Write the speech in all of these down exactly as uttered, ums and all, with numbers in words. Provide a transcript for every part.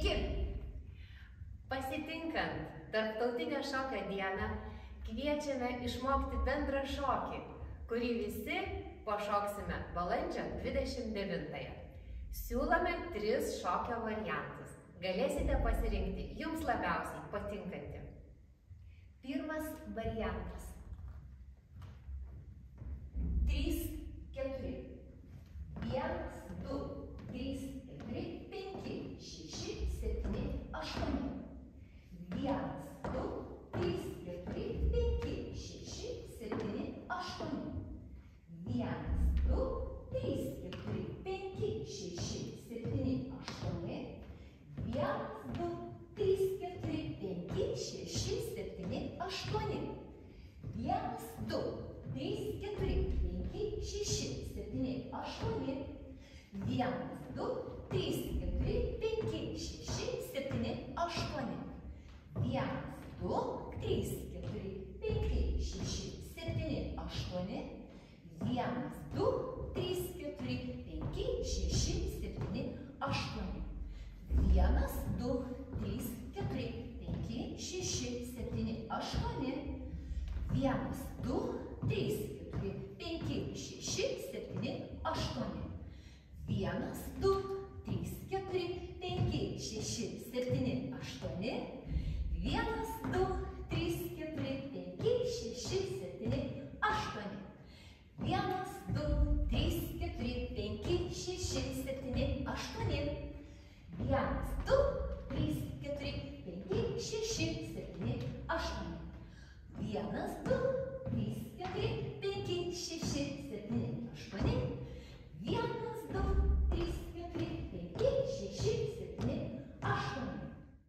Sveiki! Pasitinkant Tarptautinę šokio dieną kviečiame išmokti bendrą šokį, kurį visi pašoksime balandžio dvidešimt devintąją. Siūlome tris šokio variantus. Galėsite pasirinkti jums labiausiai patinkantį. Pirmas variantas. trys, keturi. vienas, du, trys, keturi, penki, šeši, septyni, aštuoni. vienas, du, trys, keturi, penki, šeši, septyni, aštuoni. vienas, du, trys, keturi, penki, šeši, septyni, aštuoni. vienas, du, trys, keturi, penki, šeši, septyni, aštuoni. vienas, du, trys, keturi, penki, šeši, septyni, aštuoni. vienas, du, trys, keturi, penki, šeši, septyni, aštuoni. vienas, du, trys, keturi, penki, šeši, septyni, aštuoni. vienas, du, trys, keturi, penki, šeši, septyni, aštuoni. vienas, du, trys, keturi, penki, šeši, septyni, aštuoni. vienas, du, trys, keturi, penki, šeši, septyni, aštuoni. vienas, du, trys, keturi, penki, šeši, septyni, aštuoni. vienas, du, trys, keturi, penki, šeši, septyni, aštuoni. vienas, du, trys, keturi, penki, šeši, septyni, aštuoni. vienas, du, trys, keturi, penki, šeši, septyni, aštuoni. vienas, du, trys, keturi, penki, šeši, septyni, aštuoni. vienas, du, trys, keturi, penki, šeši, septyni, aštuoni.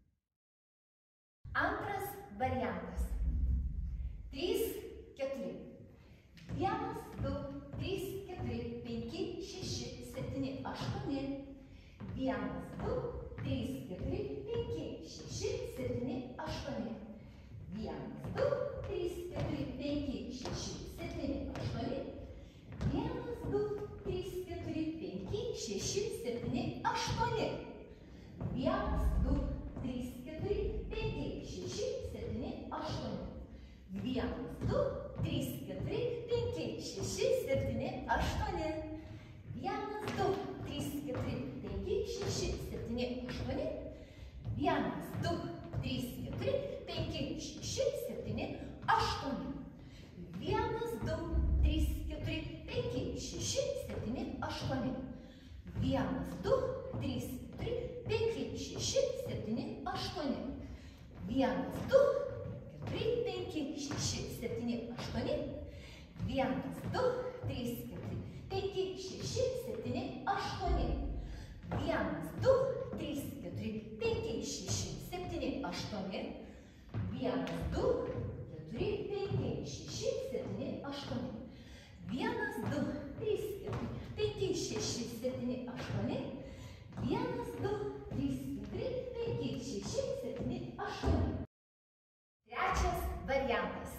Antras variantas. trys, keturi. vienas, du, trys, keturi, penki, šeši, septyni, aštuoni. vienas, du, trys, keturi, penki, šeši, septyni, aštuoni. vienas, du, trys, keturi, penki, šeši, septyni, aštuoni. vienas, du, trys, keturi, penki, šeši, septyni, aštuoni. vienas, du, trys, keturi, penki, šeši, septyni, aštuoni. vienas, du, trys, keturi, penki, šeši, septyni, aštuoni. vienas, du, trys, keturi, penki, šeši, septyni, aštuoni. vienas, du, trys, keturi, penki, šeši, septyni, aštuoni. vienas, du, trys, keturi, penki, šeši, septyni, aštuoni. vienas, du, trys, keturi, penki, šeši, septyni, aštuoni. vienas, du, keturi, penki, šeši, septyni, aštuoni. vienas, du, trys, keturi, penki, šeši, septyni, aštuoni. vienas, du, trys, keturi, penki, šeši, septyni, aštuoni. vienas, du, keturi, penki, šeši, septyni, aštuoni. vienas, du, trys, keturi, penki, šeši, septyni, aštuoni. vienas, du, trys, keturi, penki, šeši, septyni, aštuoni. Trečias variantas.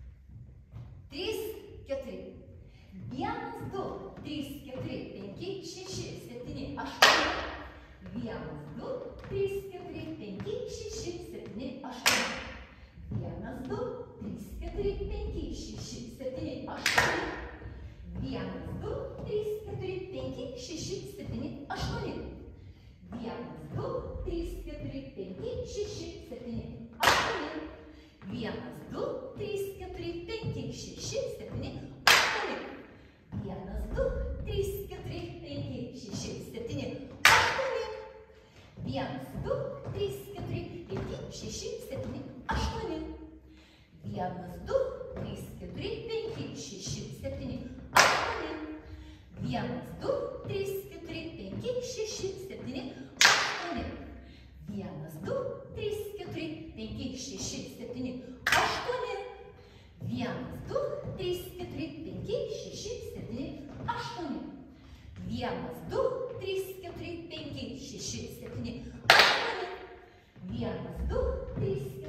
trys, keturi. vienas, du, trys, keturi, penki, šeši, septyni, aštuoni. vienas, du, trys, keturi, penki, šeši, septyni, aštuoni. vienas, du, trys, keturi, penki, šeši, septyni, aštuoni. vienas, du, trys, keturi, penki, šeši, septyni, aštuoni. vienas, du, trys, keturi, penki, šeši, septyni, aštuoni. vienas, du, trys, keturi, penki, šeši, septyni, aštuoni. vienas, du, trys, keturi, penki, šeši, septyni, aštuoni. vienas, du, trys, keturi, penki, šeši, septyni, aštuoni. vienas, du, trys, keturi, penki, šeši, septyni, aštuoni. vienas, du, trys, keturi, penki, šeši, septyni, aštuoni. vienas, du, trys, keturi, penki, šeši, septyni, aštuoni. vienas, du, trys, keturi, penki, šeši, septyni, aštuoni. vienas, du, trys, keturi, penki, šeši, septyni, aštuoni. vienas, du, trys,